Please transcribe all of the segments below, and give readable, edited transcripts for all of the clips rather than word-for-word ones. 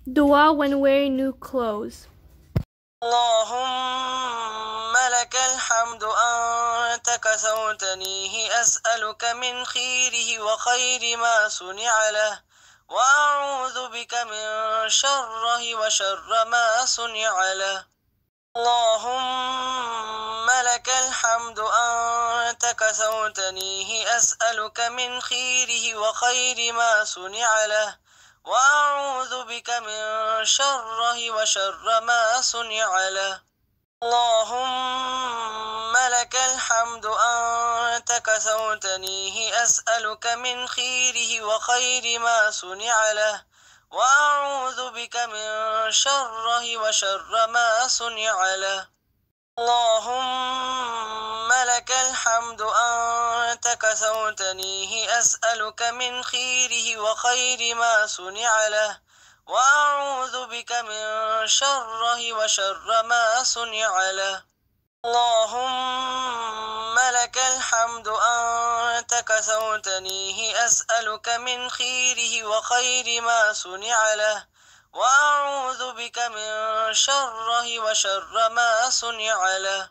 Dua when wearing new clothes. اللهم لك الحمد أنت كسوتنيه أسألك من خيره وخير ما صنع له وأعوذ بك من شره وشر ما صنع له اللهم لك الحمد أنت كسوتنيه أسألك من خيره وخير ما صنع له وأعوذ بك من شره وشر ما صنع له اللهم لك الحمد أنت كسوتنيه أسألك من خيره وخير ما صنع له وأعوذ بك من شره وشر ما صنع له اللهم لك الحمد أنت كسوتنيه أسألك من خيره وخير ما صنع له وأعوذ بك من شره وشر ما صنع له اللهم لك الحمد أنت كسوتنيه أسألك من خيره وخير ما صنع له وأعوذ بك من شره وشر ما صنع له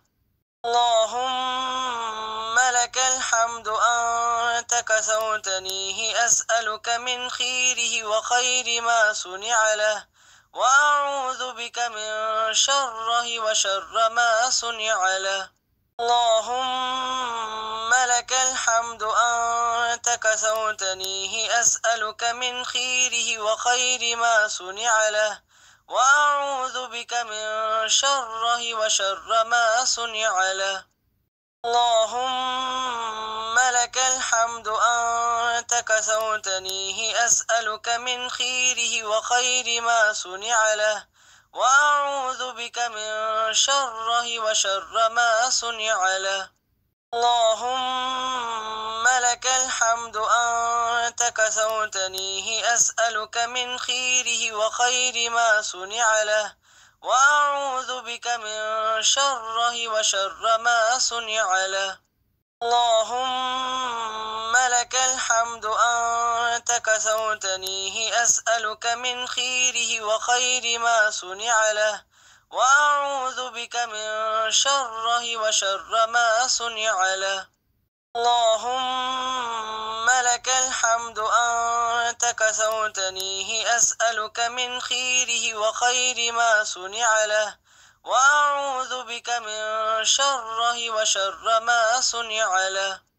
اللهم لك الحمد أنت كسوتنيه أسألك من خيره وخير ما صنع له وأعوذ بك من شره وشر ما صنع له اللهم لك الحمد أنت كسوتنيه أسألك من خيره وخير ما صنع له وأعوذ بك من شره وشر ما صنع له اللهم لك الحمد أنت كسوتنيه أسألك من خيره وخير ما صنع له وأعوذ بك من شره وشر ما صنع له اللهم لك الحمد أنت كسوتنيه أسألك من خيره وخير ما صنع له وأعوذ بك من شره وشر ما صنع له اللهم لك الحمد أنت كسوتنيه أسألك من خيره وخير ما صنع له وأعوذ بك من شره وشر ما صنع له اللهم لك الحمد أنت كسوتنيه أسألك من خيره وخير ما صنع له وأعوذ بك من شره وشر ما صنع له